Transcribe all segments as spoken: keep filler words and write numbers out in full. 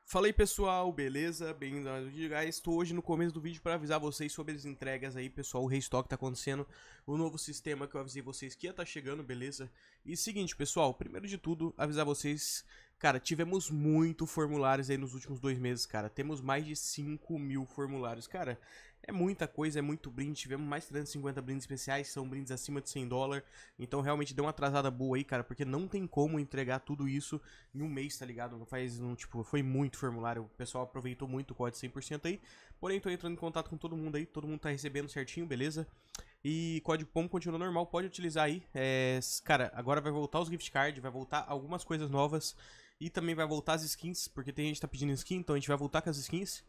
Fala aí pessoal, beleza? Bem-vindo ao vídeo, guys. Estou hoje no começo do vídeo para avisar vocês sobre as entregas aí, pessoal. O restock tá acontecendo, o novo sistema que eu avisei vocês que ia tá chegando, beleza? E seguinte, pessoal, primeiro de tudo, avisar vocês, cara, tivemos muito formulários aí nos últimos dois meses, cara. Temos mais de cinco mil formulários, cara. É muita coisa, é muito brinde. Tivemos mais de trezentos e cinquenta brindes especiais, são brindes acima de cem dólares. Então realmente deu uma atrasada boa aí, cara, porque não tem como entregar tudo isso em um mês, tá ligado? Não faz, não, tipo, foi muito formulário. O pessoal aproveitou muito o código cem por cento aí. Porém, tô entrando em contato com todo mundo aí, todo mundo tá recebendo certinho, beleza? E código P O M continua normal, pode utilizar aí. É, cara, agora vai voltar os gift cards, vai voltar algumas coisas novas. E também vai voltar as skins, porque tem gente que tá pedindo skin, então a gente vai voltar com as skins.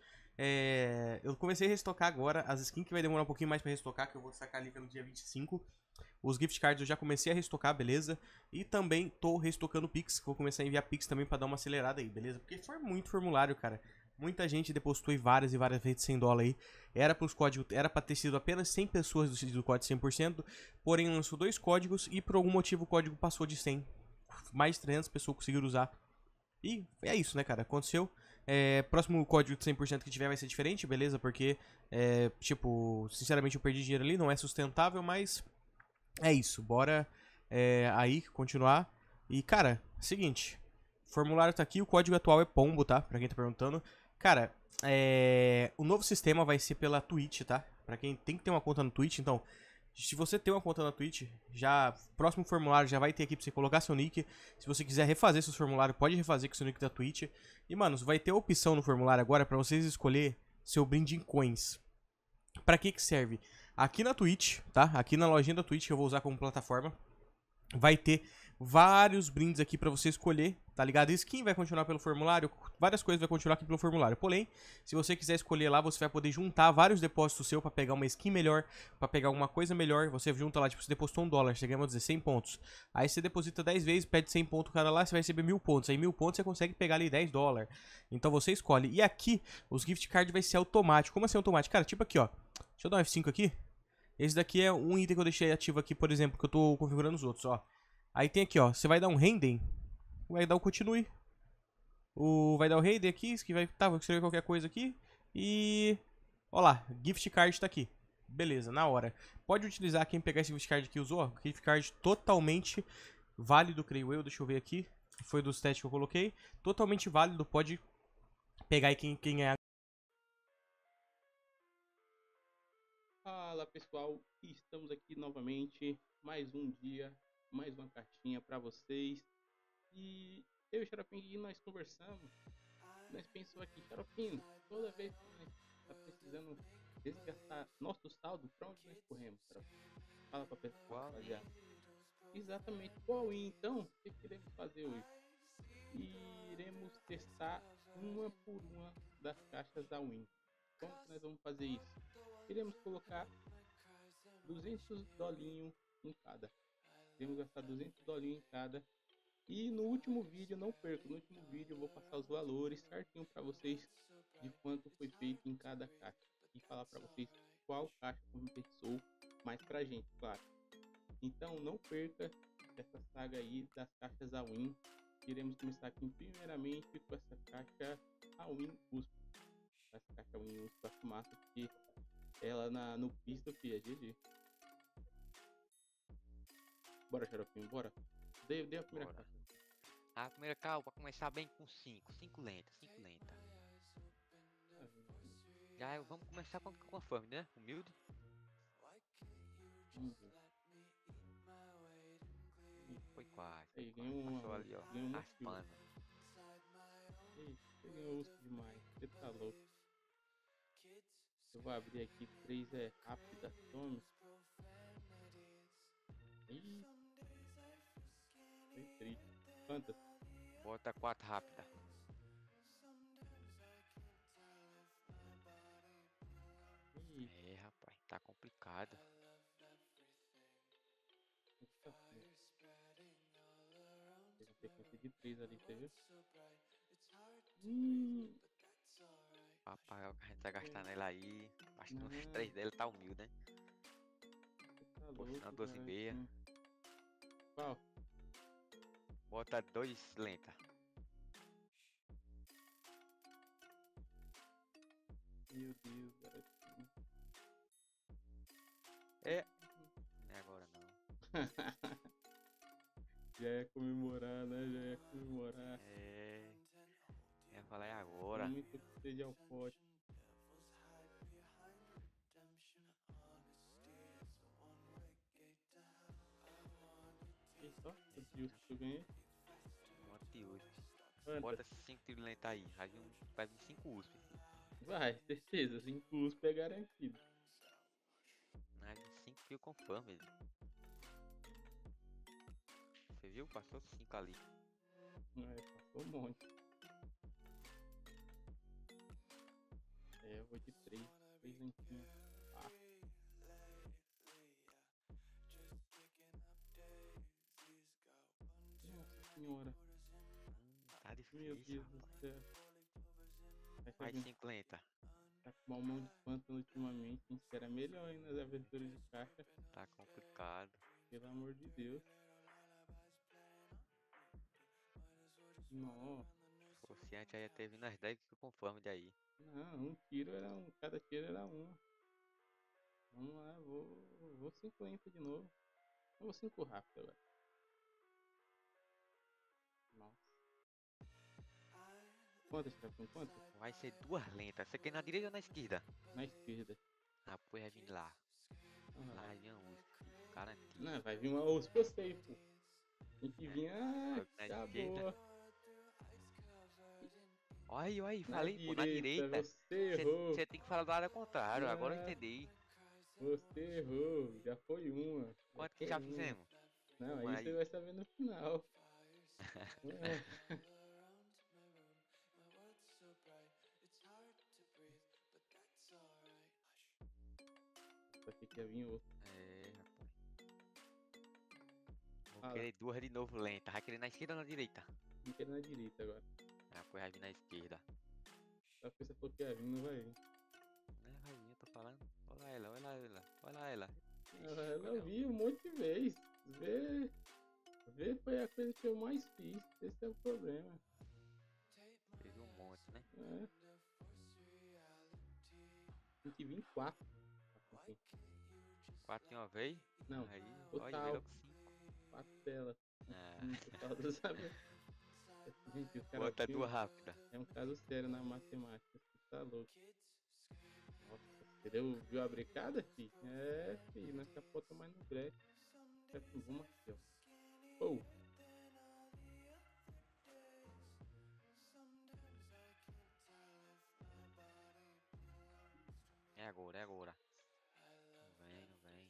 É, eu comecei a restocar agora as skins que vai demorar um pouquinho mais pra restocar, que eu vou sacar ali no dia vinte e cinco. Os gift cards eu já comecei a restocar, beleza? E também tô restocando Pix, que vou começar a enviar Pix também pra dar uma acelerada aí, beleza? Porque foi muito formulário, cara. Muita gente depositou aí várias e várias vezes cem dólares aí. Era pros códigos, era pra ter sido apenas cem pessoas do, do código cem por cento, porém lançou dois códigos e por algum motivo o código passou de cem. Mais de trezentas pessoas conseguiram usar. E é isso, né, cara? Aconteceu. É, próximo código de cem por cento que tiver vai ser diferente, beleza? Porque, é, tipo, sinceramente eu perdi dinheiro ali, não é sustentável, mas é isso. Bora é, aí continuar. E, cara, seguinte. O formulário tá aqui, o código atual é Pombo, tá? Pra quem tá perguntando. Cara, é, o novo sistema vai ser pela Twitch, tá? Pra quem tem que ter uma conta no Twitch, então... Se você tem uma conta na Twitch, já próximo formulário já vai ter aqui pra você colocar seu nick. Se você quiser refazer seus formulários, pode refazer com seu nick da Twitch. E, mano, vai ter a opção no formulário agora pra vocês escolher seu brinde em coins. Pra que que serve? Aqui na Twitch, tá? Aqui na lojinha da Twitch que eu vou usar como plataforma, vai ter vários brindes aqui pra você escolher, tá ligado? Skin vai continuar pelo formulário, várias coisas vai continuar aqui pelo formulário. Porém, se você quiser escolher lá, você vai poder juntar vários depósitos seu pra pegar uma skin melhor, pra pegar alguma coisa melhor. Você junta lá, tipo, você depositou um dólar, você ganha, vamos dizer, cem pontos. Aí você deposita dez vezes, pede cem pontos cada lá, você vai receber mil pontos. Aí mil pontos você consegue pegar ali dez dólares. Então você escolhe. E aqui, os gift cards vai ser automático. Como assim automático? Cara, tipo aqui, ó. Deixa eu dar um F cinco aqui. Esse daqui é um item que eu deixei ativo aqui, por exemplo, que eu tô configurando os outros, ó. Aí tem aqui, ó, você vai dar um render, vai dar o continue. O, vai dar o render aqui, que vai, tá, vou escrever qualquer coisa aqui. E, ó lá, gift card tá aqui. Beleza, na hora. Pode utilizar quem pegar esse gift card que usou, ó, gift card totalmente válido, creio eu, deixa eu ver aqui. Foi dos testes que eu coloquei. Totalmente válido, pode pegar aí quem, quem é. Fala pessoal, estamos aqui novamente, mais um dia, mais uma cartinha para vocês. E eu e o Xaropinho nós conversamos, nós pensamos aqui, Xaropinho, toda vez que nós tá precisando resgatar nosso saldo, para onde nós corremos, Xaropinho? Fala para pessoal, Qual rapaziada. in? Exatamente, qual é então? O que queremos fazer hoje? Iremos testar uma por uma das caixas da Win. Como que nós vamos fazer isso? Iremos colocar duzentos dolinhos em cada. Iremos gastar duzentos dolinhos em cada. E no último vídeo, não perca, no último vídeo eu vou passar os valores certinho para vocês de quanto foi feito em cada caixa. E falar para vocês qual caixa compensou mais pra gente, claro. Então não perca essa saga aí das caixas a Win. Iremos começar aqui primeiramente com essa caixa a Win U S P. Essa caixa Win U S P acho massa porque ela na, no pisto, filha, G G. Bora, Xaropinho, bora. Dei, dei a primeira Bora. caixa. A primeira cal vai começar bem com cinco. cinco lenta, cinco lenta. Já vamos começar com com a fome, né? Humilde. Hum, Foi quase, foi aí, quase. ganhou uma, Passou ali, ó. ganhou uma kill. Raspando. Ei, você ganhou U S P demais. Você tá louco. Eu vou abrir aqui três é rápida. Tome. Ih, foi triste. Quantas? Bota quatro rápida. Ih, É, rapaz, tá complicado. tá feio. Teve sequência de três ali, você viu? Hum, Papai, a gente tá gastando ela aí. Acho que uns não, três dela tá humilde, né? você tá Postando louco, doze e cara. meia. Hum. Qual? Bota dois lenta. Meu Deus, garotinho. É. Não é agora não. Já ia comemorar, né? Já ia comemorar. É. Eu ia falar é É agora. muito que seja ao pote. E só, quantos dias que eu ganhei? Monte U S P. Quantas? Bota cinco tiros lenta aí. Vai vir, um, vai vir cinco U S P. Filho. Vai, certeza. cinco U S P é garantido. Vai vir cinco que eu confirmo ele. Você viu? Passou cinco ali. É, passou um monte. É, eu vou de três. Três lentinhas. Ah. Nossa senhora. Hum, tá Meu difícil, Deus do rapaz. céu. Vai Vai saber, cinco lenta. tá com uma mão de pântano ultimamente. A gente era melhor aí nas aventuras de caixa. Tá complicado. Pelo amor de Deus. Nossa. Pô, se antes aí ia ter vindo as dez que eu confirmo daí. Não, um tiro era um. Cada tiro era um. Vamos lá, vou. Vou cinquenta de novo. Eu vou cinco rápido agora. Nossa. Quantas, tá com quantas? Vai ser duas lentas. Você quer na direita ou na esquerda? Na esquerda. Ah, pô, vai vir lá. Ah, Lá vai vir a U S P. Garantido. não, vai vir uma U S P, eu sei, pô. Tem que vir. Ah, Vai na tá esquerda. boa. Olha aí, olha aí. Na Falei, pô, na direita, direita. você errou. Você tem que falar do lado contrário. Agora eu Ah, entendi. você errou. Já foi uma. Já Quanto que foi já uma. fizemos? Não, Uma aí você aí. vai saber no final. É. Só que ia vir outro. É, rapaz. Vou Fala. querer duas de novo lenta. Vai querer na esquerda ou na direita? Vou querer na direita agora. Ah, pô, vai vir na esquerda. Só que você falou que ia vir, não vai vir. Né, vai vir, eu tô falando. Olha ela, olha ela, olha ela. Ela, ela vi um monte de vez. Ver, ver foi a coisa que eu mais fiz. Esse é o problema. Teve um monte, né? É. Tem que vir quatro. Quatro de uma vez. Não, Aí, olha, total. veio logo cinco. Quatro telas. Ah, Hum, total do sabe? Gente, os caras bota têm duas um- rápidas. é um caso sério na matemática. Você tá louco. Nossa, entendeu? Viu a brecada, fi? É, fi, nós capota mais no breque. É, vamos aqui, ó. Oh, É agora, é agora. Não vem, não vem.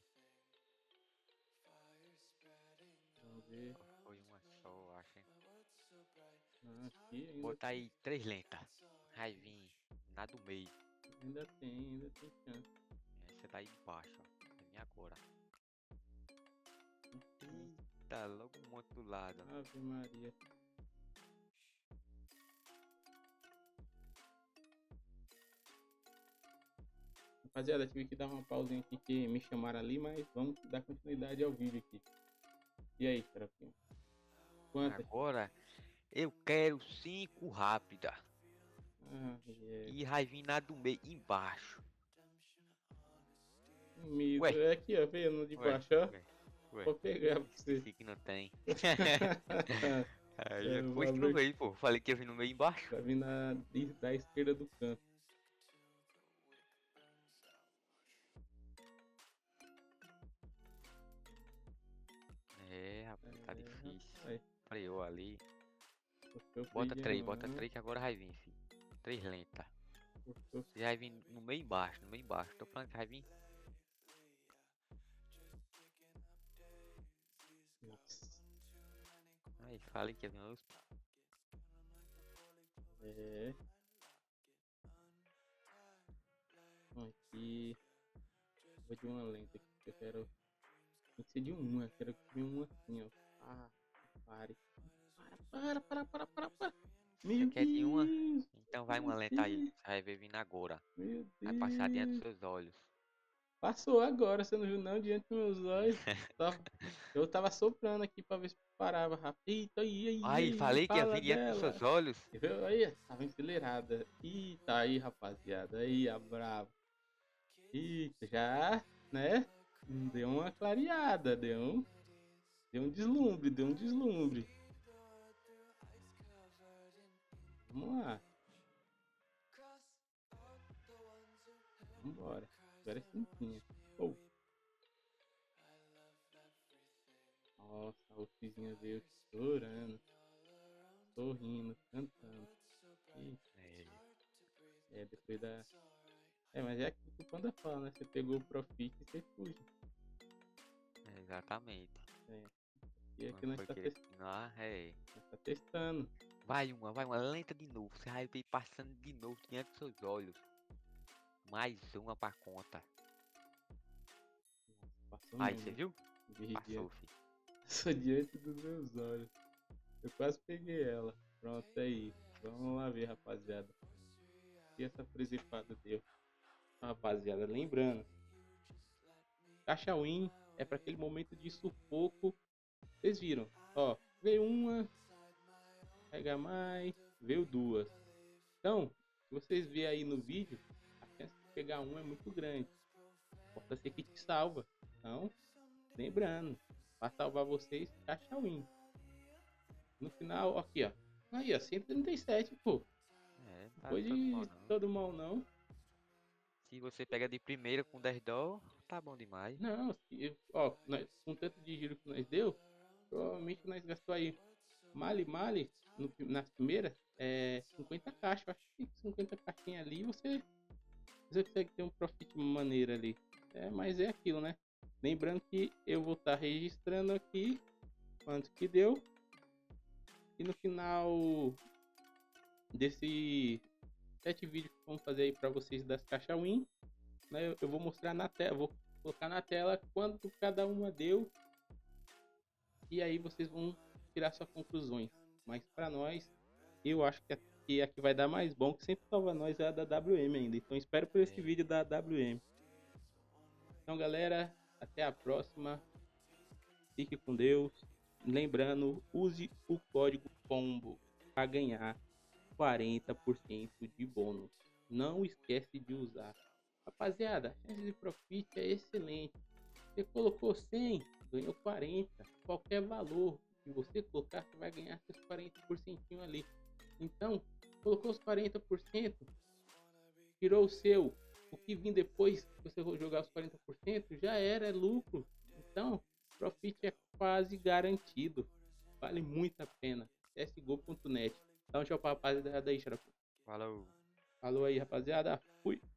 vamos ver. Só foi uma só, eu acho, hein? Ah, aqui ainda, Bota aí três lentas. Vai vir na do meio. ainda tem, ainda tem chance. Essa daí de baixo, ó. Vai vir agora. Eita, logo um monte do lado. Ave Maria. Rapaziada, tive que dar uma pausinha aqui que me chamaram ali, mas vamos dar continuidade ao vídeo aqui. E aí, Xaropinho? Quantas? Agora eu quero cinco rápida. Ah, é. E vai vir na do meio, embaixo. Medo. Ué. É aqui, ó, vendo de Ué, baixo, ó. ué, ué. Vou pegar pra você. Esqueci que não tem. Aí É, é vou coisa que abrir- não veio, pô. Falei que ia vir no meio e embaixo. Vai vir na, da esquerda do canto. É, rapaz, tá É, difícil. rapaz, Freou ali. eu Bota fui três, de bota mão, três que agora vai vir, filho. Três lenta. eu- Você vai vir no meio e embaixo, no meio e embaixo. Tô falando que vai vir. Nossa. Aí, falei que ia vir no U S P. É. Aqui. Vou de uma lenta aqui, que eu quero. Tem que ser de uma, quero que venha uma assim, ó. Ah, pare. Para, para, para, para, para. Meu Você quer de uma? Deus, Então vai meu uma lenta aí. Deus, Você vai ver vindo agora. meu Vai passar diante dos Deus. seus olhos. Passou agora, você não viu não, diante dos meus olhos. Tava- eu tava soprando aqui pra ver se parava rápido. Eita, aí, aí, Aí, aí, falei que ia fala vir diante dos dela. seus olhos. Viu? Aí, tava enfileirada. Eita, aí, rapaziada. Aí, a brava. Eita, já, né? Deu uma clareada, deu um, deu um deslumbre, deu um deslumbre. Vamos lá. Vambora. Agora é cinquinha. Oh. Nossa, a Rufizinha veio chorando, sorrindo, cantando. Eita. É, É, depois da... É, mas é aquilo que o Panda fala, né? Você pegou o Profit e você fuge. é, exatamente. É. E aqui Não nós foi tá, querer test... continuar, é. nós tá testando. Vai uma, vai uma lenta de novo. Você vai ver passando de novo diante dos seus olhos. Mais uma pra conta. Nossa, passou Aí, mesmo. você viu? Vi Passou, diante, filho. passou diante dos meus olhos. Eu quase peguei ela. Pronto, aí. Vamos lá ver, rapaziada. O que essa presepada deu. Rapaziada, lembrando. Caixa win é para aquele momento de sufoco. Vocês viram? Ó, veio uma. Pega mais. Veio duas. Então, se vocês verem aí no vídeo, a chance de pegar um é muito grande. Importa ser que te salva. Então, lembrando. Para salvar vocês, caixa win. No final, aqui ó. Aí ó, cento e trinta e sete, pô. É, Não tá foi todo mal de não. todo mal não. Se você pega de primeira com dez dólares, tá bom demais. Não, se, ó, nós, com tanto de giro que nós deu, provavelmente nós gastou aí male male no, nas primeiras é cinquenta caixas. Eu acho que cinquenta caixinhas ali você, você consegue ter um profit maneiro ali. É, mas é aquilo, né? Lembrando que eu vou estar registrando aqui quanto que deu. E no final desse sete vídeos que vamos fazer aí para vocês das caixas win, né, eu, eu vou mostrar na tela, vou colocar na tela quanto cada uma deu. E aí vocês vão tirar suas conclusões. Mas para nós, eu acho que a, que a que vai dar mais bom, que sempre salva nós, é a da W M ainda. Então espero por esse É. vídeo da W M. Então galera, até a próxima. Fique com Deus. Lembrando, use o código COMBO para ganhar quarenta por cento de bônus. Não esquece de usar. Rapaziada, a chance de profit é excelente. Você colocou cem, ganhou quarenta. Qualquer valor que você colocar, você vai ganhar seus quarenta por cento ali. Então, colocou os quarenta por cento, tirou o seu. O que vir depois, que você for jogar os quarenta por cento, já era lucro. Então, profit é quase garantido. Vale muito a pena. C S G O ponto net. Dá um tchau pra rapaziada aí, Xarope. Falou. Falou aí, rapaziada. Fui.